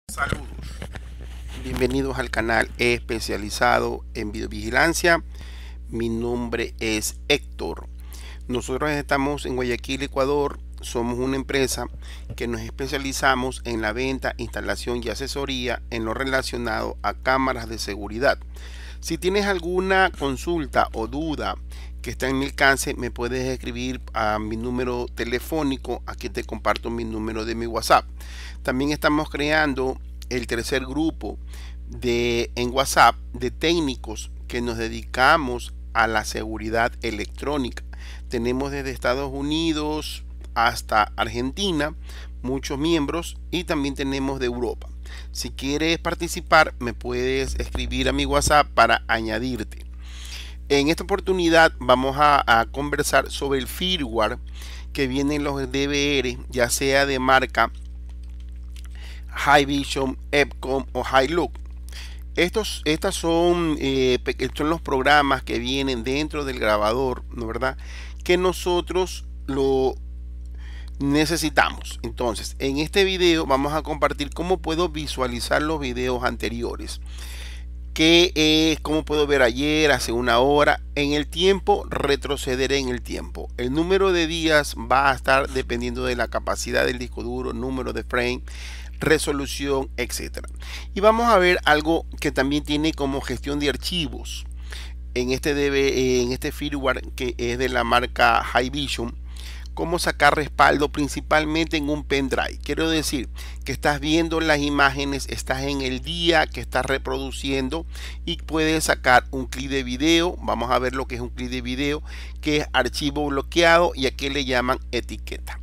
Saludos, bienvenidos al canal especializado en videovigilancia. Mi nombre es Héctor. Nosotros estamos en Guayaquil, Ecuador. Somos una empresa que nos especializamos en la venta, instalación y asesoría en lo relacionado a cámaras de seguridad. Si tienes alguna consulta o duda que está en mi alcance, me puedes escribir a mi número telefónico. Aquí te comparto mi número de mi WhatsApp. También estamos creando el tercer grupo en WhatsApp de técnicos que nos dedicamos a la seguridad electrónica. Tenemos desde Estados Unidos hasta Argentina muchos miembros, y también tenemos de Europa. Si quieres participar, me puedes escribir a mi WhatsApp para añadirte. En esta oportunidad vamos a conversar sobre el firmware que vienen los DVR, ya sea de marca Hikvision, Epson o Hilux. Estos son los programas que vienen dentro del grabador, ¿no verdad? Que nosotros lo necesitamos. Entonces, en este video vamos a compartir cómo puedo visualizar los videos anteriores. Cómo puedo ver ayer, hace una hora, en el tiempo, retroceder en el tiempo. El número de días va a estar dependiendo de la capacidad del disco duro, número de frame, resolución, etcétera. Y vamos a ver algo que también tiene como gestión de archivos en este firmware que es de la marca Hikvision. Cómo sacar respaldo principalmente en un pendrive. Quiero decir que estás viendo las imágenes, estás en el día que estás reproduciendo y puedes sacar un clip de video. Vamos a ver lo que es un clip de video, que es archivo bloqueado, y aquí le llaman etiqueta.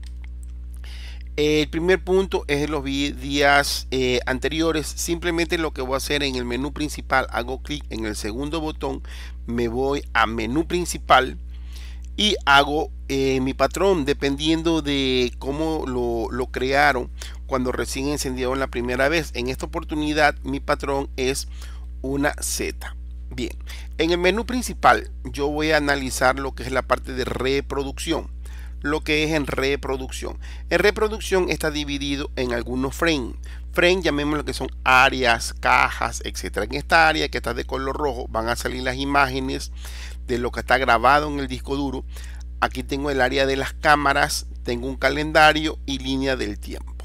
El primer punto es en los días anteriores. Simplemente lo que voy a hacer en el menú principal, hago clic en el segundo botón, me voy a menú principal y hago mi patrón, dependiendo de cómo lo crearon cuando recién encendieron la primera vez. En esta oportunidad mi patrón es una Z. Bien, en el menú principal yo voy a analizar lo que es la parte de reproducción. Lo que es en reproducción. En reproducción está dividido en algunos frames. Frame, llamémoslo, que son áreas, cajas, etcétera. En esta área que está de color rojo van a salir las imágenes de lo que está grabado en el disco duro. Aquí tengo el área de las cámaras, tengo un calendario y línea del tiempo.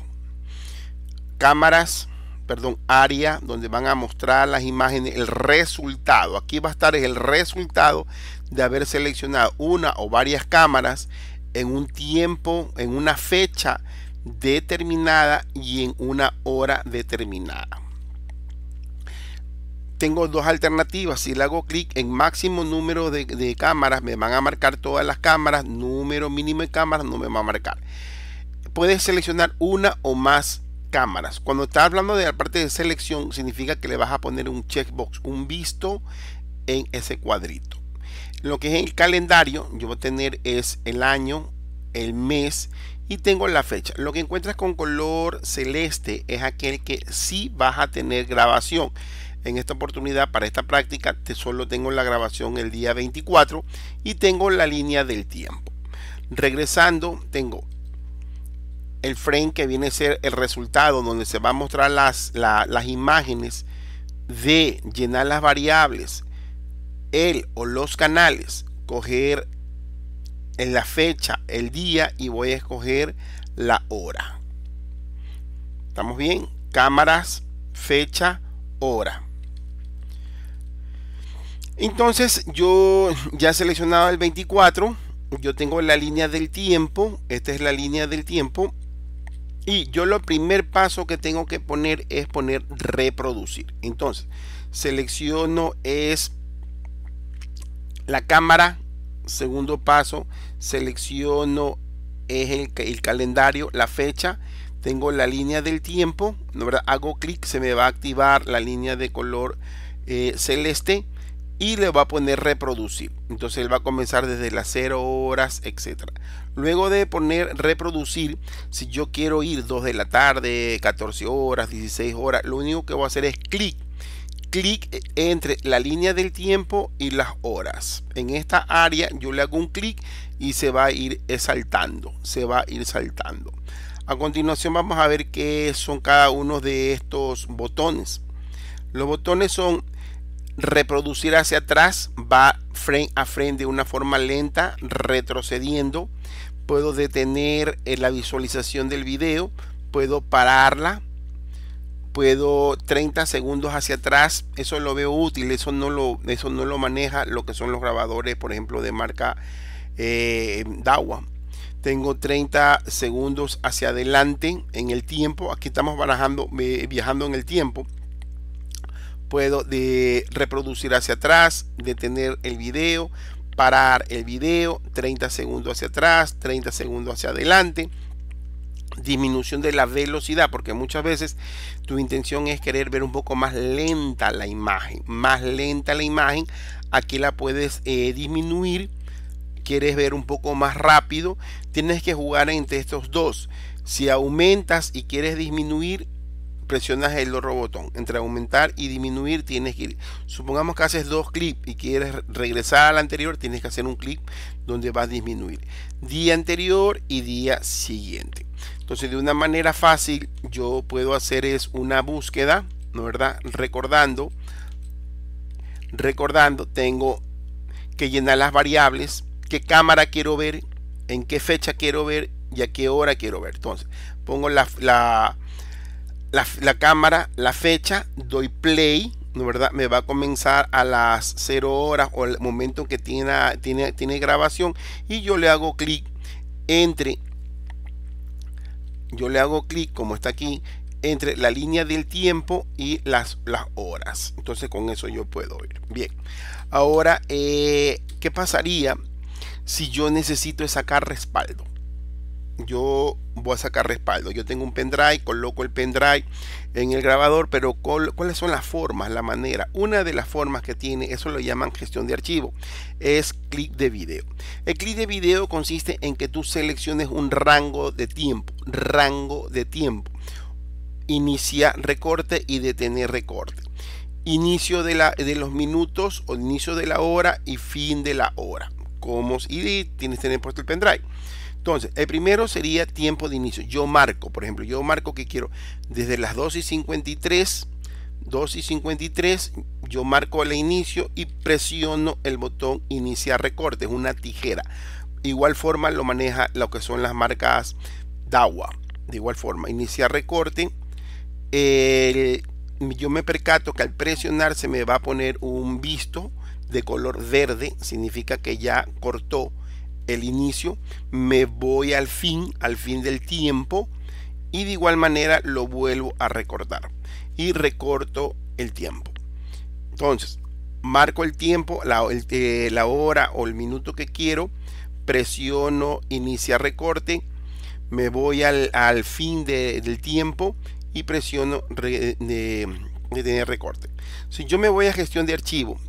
Área donde van a mostrar las imágenes, el resultado. Aquí va a estar el resultado de haber seleccionado una o varias cámaras en un tiempo, en una fecha determinada y en una hora determinada. Tengo dos alternativas. Si le hago clic en máximo número de cámaras, me van a marcar todas las cámaras. Número mínimo de cámaras no me va a marcar. Puedes seleccionar una o más cámaras. Cuando está hablando de la parte de selección, significa que le vas a poner un checkbox, un visto en ese cuadrito. Lo que es el calendario, yo voy a tener es el año, el mes y tengo la fecha. Lo que encuentras con color celeste es aquel que sí vas a tener grabación. En esta oportunidad, para esta práctica, solo tengo la grabación el día 24 y tengo la línea del tiempo. Regresando, tengo el frame que viene a ser el resultado, donde se va a mostrar las imágenes de llenar las variables, el o los canales, coger en la fecha, el día, y voy a escoger la hora. ¿Estamos bien? Cámaras, fecha, hora. Entonces yo ya he seleccionado el 24, yo tengo la línea del tiempo, esta es la línea del tiempo, y yo lo primer paso que tengo que poner es poner reproducir. Entonces selecciono es la cámara. Segundo paso, selecciono es el calendario, la fecha, tengo la línea del tiempo, ¿no verdad? Hago clic, se me va a activar la línea de color celeste y le va a poner reproducir. Entonces él va a comenzar desde las 0 horas, etcétera. Luego de poner reproducir, si yo quiero ir 2 de la tarde, 14 horas, 16 horas, lo único que voy a hacer es clic entre la línea del tiempo y las horas. En esta área yo le hago un clic y se va a ir saltando, A continuación vamos a ver qué son cada uno de estos botones. Los botones son reproducir hacia atrás, va frame a frame de una forma lenta, retrocediendo. Puedo detener la visualización del video, puedo pararla, puedo 30 segundos hacia atrás. Eso lo veo útil, eso no lo maneja lo que son los grabadores, por ejemplo, de marca Dahua. Tengo 30 segundos hacia adelante en el tiempo. Aquí estamos viajando en el tiempo. Puedo reproducir hacia atrás, detener el video, parar el video, 30 segundos hacia atrás, 30 segundos hacia adelante. Disminución de la velocidad, porque muchas veces tu intención es querer ver un poco más lenta la imagen. Aquí la puedes disminuir. Quieres ver un poco más rápido, tienes que jugar entre estos dos. Si aumentas y quieres disminuir, presionas el otro botón. Entre aumentar y disminuir tienes que ir. Supongamos que haces dos clics y quieres regresar al anterior, tienes que hacer un clic donde vas a disminuir. Día anterior y día siguiente. Entonces, de una manera fácil, yo puedo hacer es una búsqueda, ¿no verdad? Recordando, tengo que llenar las variables. ¿Qué cámara quiero ver? ¿En qué fecha quiero ver? ¿Y a qué hora quiero ver? Entonces, pongo la cámara, la fecha, doy play, ¿no verdad? Me va a comenzar a las 0 horas o el momento que tiene grabación, y yo le hago clic como está aquí, entre la línea del tiempo y las horas. Entonces, con eso yo puedo ir. Bien. Ahora, ¿qué pasaría si yo necesito sacar respaldo? Yo voy a sacar respaldo. Yo tengo un pendrive, coloco el pendrive en el grabador, pero ¿cuáles son las formas, la manera? Una de las formas que tiene, eso lo llaman gestión de archivo, es clic de video. El clic de video consiste en que tú selecciones un rango de tiempo. Inicia recorte y detener recorte. Inicio de los minutos o inicio de la hora y fin de la hora. Y tienes que tener puesto el pendrive. Entonces, el primero sería tiempo de inicio. Yo marco, por ejemplo, que quiero desde las 2:53, yo marco el inicio y presiono el botón iniciar recorte. Es una tijera. Igual forma lo maneja lo que son las marcas Dahua. De igual forma, iniciar recorte. Yo me percato que al presionar se me va a poner un visto de color verde, significa que ya cortó el inicio. Me voy al fin del tiempo, y de igual manera lo vuelvo a recortar y recorto el tiempo. Entonces, marco el tiempo, la hora o el minuto que quiero, presiono iniciar recorte, me voy al fin del tiempo y presiono detener recorte. Si yo me voy a gestión de archivos,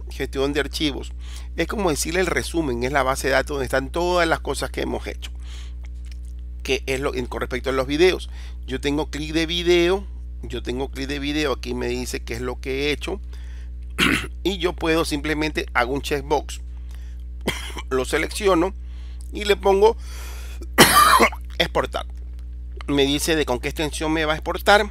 es como decirle el resumen, es la base de datos donde están todas las cosas que hemos hecho, que es con respecto a los videos. Yo tengo clic de video, aquí me dice qué es lo que he hecho, y yo puedo simplemente hago un checkbox, lo selecciono y le pongo exportar. Me dice de con qué extensión me va a exportar.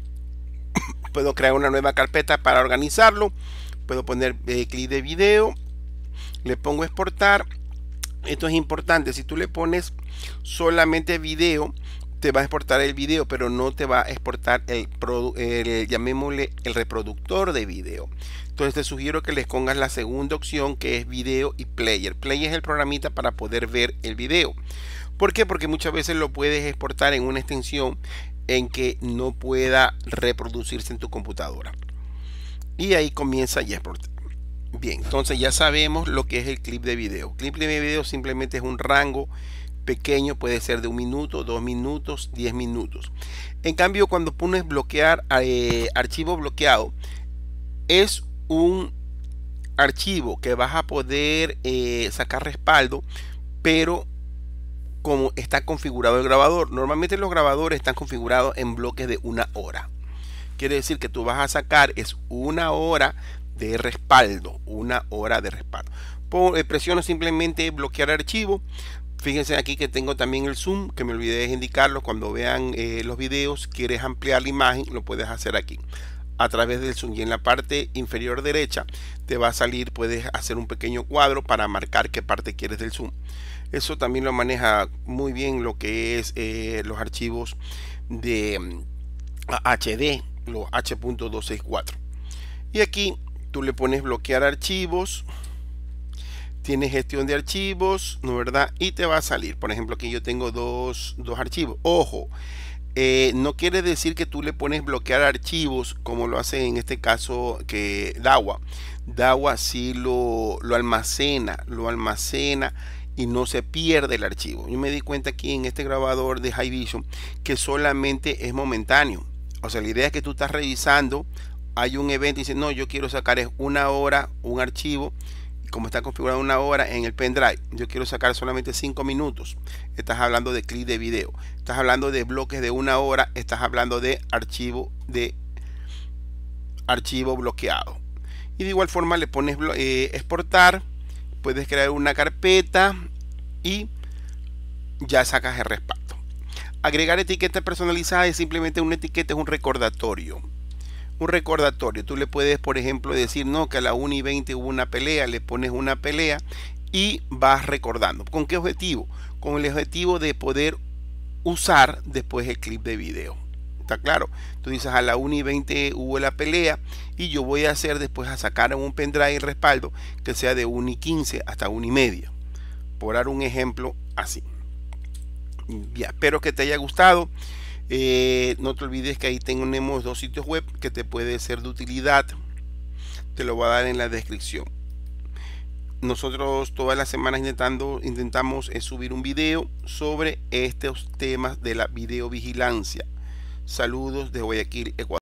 Puedo crear una nueva carpeta para organizarlo. Puedo poner clic de video, le pongo exportar. Esto es importante. Si tú le pones solamente video, te va a exportar el video, pero no te va a exportar llamémosle el reproductor de video. Entonces te sugiero que les pongas la segunda opción, que es video y player. Player es el programita para poder ver el video. ¿Por qué? Porque muchas veces lo puedes exportar en una extensión en que no pueda reproducirse en tu computadora, y ahí comienza ya a exportar. Bien, entonces ya sabemos lo que es el clip de video. Clip de video simplemente es un rango pequeño, puede ser de 1 minuto, 2 minutos, 10 minutos. En cambio, cuando pones bloquear archivo bloqueado, es un archivo que vas a poder sacar respaldo, pero como está configurado el grabador. Normalmente los grabadores están configurados en bloques de 1 hora. Quiere decir que tú vas a sacar es 1 hora de respaldo. 1 hora de respaldo. Presiono simplemente bloquear archivo. Fíjense aquí que tengo también el zoom, que me olvidé de indicarlo. Cuando vean los videos, quieres ampliar la imagen, lo puedes hacer aquí a través del zoom, y en la parte inferior derecha te va a salir, puedes hacer un pequeño cuadro para marcar qué parte quieres del zoom. Eso también lo maneja muy bien lo que es los archivos de HD, los H.264. Y aquí tú le pones bloquear archivos, tienes gestión de archivos, ¿no verdad? Y te va a salir, por ejemplo, aquí yo tengo dos archivos. Ojo, no quiere decir que tú le pones bloquear archivos como lo hace en este caso que Dawa sí lo almacena y no se pierde el archivo. Yo me di cuenta aquí en este grabador de Hikvision que solamente es momentáneo. O sea, la idea es que tú estás revisando, hay un evento y dices, no, yo quiero sacar es una hora un archivo. Como está configurado una hora en el pendrive, yo quiero sacar solamente 5 minutos. Estás hablando de clip de video, estás hablando de bloques de una hora, estás hablando de archivo bloqueado. Y de igual forma le pones exportar, puedes crear una carpeta y ya sacas el respaldo. Agregar etiqueta personalizada es simplemente una etiqueta, es un recordatorio. Tú le puedes, por ejemplo, decir no, que a la 1:20 hubo una pelea, le pones una pelea y vas recordando. ¿Con qué objetivo? Con el objetivo de poder usar después el clip de video. ¿Está claro? Tú dices a la 1:20 hubo la pelea y yo voy a hacer después a sacar en un pendrive el respaldo que sea de 1:15 hasta 1:30. Por dar un ejemplo así. Ya, espero que te haya gustado. No te olvides que ahí tenemos 2 sitios web que te puede ser de utilidad. Te lo voy a dar en la descripción. Nosotros todas las semanas intentamos subir un video sobre estos temas de la videovigilancia. Saludos de Guayaquil, Ecuador.